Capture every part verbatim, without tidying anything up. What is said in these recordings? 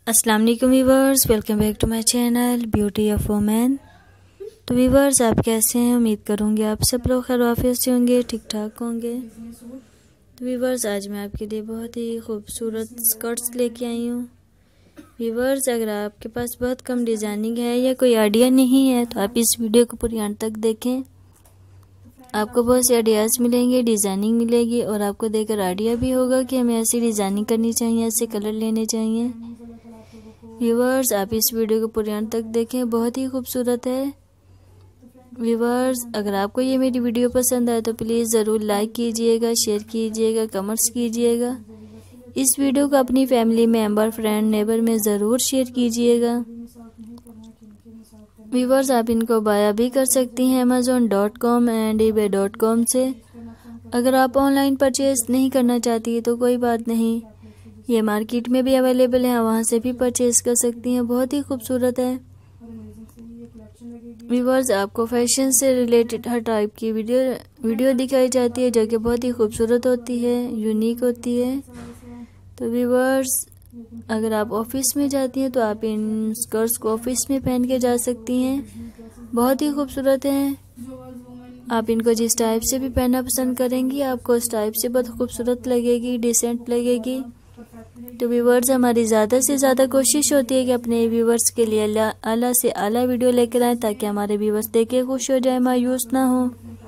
अस्सलाम वालेकुम viewers, welcome back to my channel beauty of women. तो व्यूवर्स, आप कैसे हैं? उम्मीद करूंगी आप सब लोग खैर आफियत से होंगे, ठीक ठाक होंगे। तो व्यूवर्स, आज मैं आपके लिए बहुत ही खूबसूरत स्कर्ट्स लेके आई हूँ। व्यूवर्स, अगर आपके पास बहुत कम डिज़ाइनिंग है या कोई आइडिया नहीं है तो आप इस वीडियो को पूरी अंत तक देखें। आपको बहुत से आइडियाज़ मिलेंगे, डिज़ाइनिंग मिलेगी और आपको देखकर आइडिया भी होगा कि हमें ऐसी डिज़ाइनिंग करनी चाहिए, ऐसे कलर लेने चाहिए। व्यूवर्स, आप इस वीडियो को पूरे अंत तक देखें, बहुत ही खूबसूरत है। व्यूवर्स, अगर आपको ये मेरी वीडियो पसंद आए तो प्लीज़ ज़रूर लाइक कीजिएगा, शेयर कीजिएगा, कमेंट्स कीजिएगा। इस वीडियो को अपनी फैमिली मेंबर, फ्रेंड, नेबर में ज़रूर शेयर कीजिएगा। व्यूवर्स, आप इनको बाया भी कर सकती हैं Amazon dot com and eBay dot com से। अगर आप ऑनलाइन परचेज नहीं करना चाहती तो कोई बात नहीं, ये मार्केट में भी अवेलेबल है, वहाँ से भी परचेज कर सकती हैं। बहुत ही खूबसूरत है। व्यूवर्स, आपको फैशन से रिलेटेड हर टाइप की वीडियो वीडियो दिखाई जाती है जो कि बहुत ही खूबसूरत होती है, यूनिक होती है। तो व्यूवर्स, अगर आप ऑफिस में जाती हैं तो आप इन स्कर्ट्स को ऑफिस में पहन के जा सकती हैं। बहुत ही खूबसूरत हैं। आप इनको जिस टाइप से भी पहनना पसंद करेंगी, आपको उस टाइप से बहुत खूबसूरत लगेगी, डिसेंट लगेगी। तो व्यूवर्स, हमारी ज़्यादा से ज़्यादा कोशिश होती है कि अपने व्यूवर्स के लिए आला से आला वीडियो लेकर आएँ ताकि हमारे व्यूवर्स देख के खुश हो जाए, मायूस ना हो।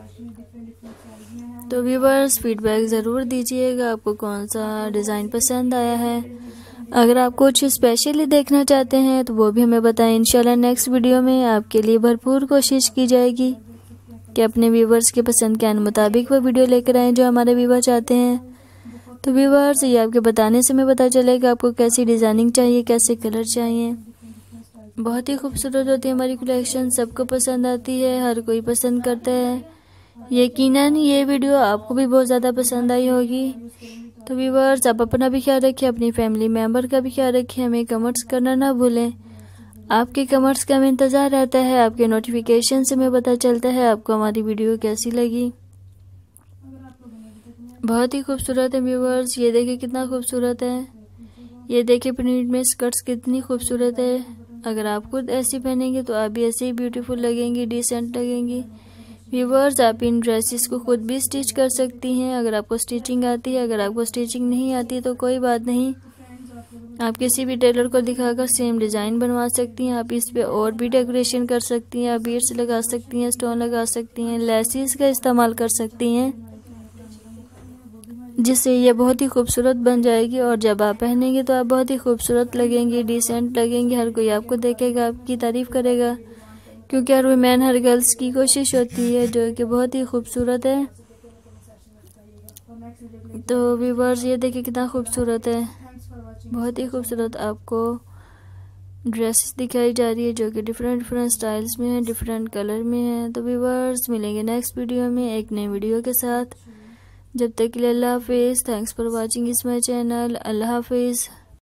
तो व्यूवर्स, फीडबैक ज़रूर दीजिएगा आपको कौन सा डिज़ाइन पसंद आया है। अगर आप कुछ स्पेशली देखना चाहते हैं तो वो भी हमें बताएं। इंशाल्लाह नेक्स्ट वीडियो में आपके लिए भरपूर कोशिश की जाएगी कि अपने व्यूवर्स के पसंद के मुताबिक वो वीडियो लेकर आएँ जो हमारे व्यूवर चाहते हैं। तो व्यूवर्स, ये आपके बताने से हमें पता चलेगा आपको कैसी डिज़ाइनिंग चाहिए, कैसे कलर चाहिए। बहुत ही खूबसूरत होती है हमारी कलेक्शन, सबको पसंद आती है, हर कोई पसंद करता है। यकीनन ये वीडियो आपको भी बहुत ज़्यादा पसंद आई होगी। तो व्यूवर्स, आप अपना भी ख्याल रखिए, अपनी फैमिली मेम्बर का भी ख्याल रखिए। हमें कमेंट्स करना ना भूलें। आपके कमेंट्स का हमें इंतज़ार रहता है, आपके नोटिफिकेशन से हमें पता चलता है आपको हमारी वीडियो कैसी लगी। बहुत ही खूबसूरत है व्यूवर्स, ये देखिए कितना खूबसूरत है। ये देखिए प्रिंट में स्कर्ट्स कितनी खूबसूरत है। अगर आप खुद ऐसी पहनेंगे तो आप भी ऐसे ही ब्यूटीफुल लगेंगी, डिसेंट लगेंगी। व्यूवर्स, आप इन ड्रेसेस को खुद भी स्टिच कर सकती हैं अगर आपको स्टिचिंग आती है। अगर आपको स्टिचिंग नहीं आती तो कोई बात नहीं, आप किसी भी टेलर को दिखाकर सेम डिज़ाइन बनवा सकती हैं। आप इस पे और भी डेकोरेशन कर सकती हैं, आप बीड्स लगा सकती हैं, स्टोन लगा सकती हैं, लेसिस का इस्तेमाल कर सकती हैं, जिससे ये बहुत ही खूबसूरत बन जाएगी। और जब आप पहनेंगे तो आप बहुत ही खूबसूरत लगेंगी, डिसेंट लगेंगी। हर कोई आपको देखेगा, आपकी तारीफ करेगा, क्योंकि हर वुमेन, हर गर्ल्स की कोशिश होती है जो कि बहुत ही खूबसूरत है। तो व्यूवर्स, ये देखिए कितना खूबसूरत है, बहुत ही खूबसूरत आपको ड्रेसेस दिखाई जा रही है जो कि डिफरेंट डिफरेंट स्टाइल्स में है, डिफरेंट कलर में है। तो व्यूवर्स, मिलेंगे नेक्स्ट वीडियो में एक नई वीडियो के साथ। जब तक के लिए अल्लाह हाफिज़। थैंक्स फॉर वॉचिंग इस माई चैनल। अल्लाह हाफिज़।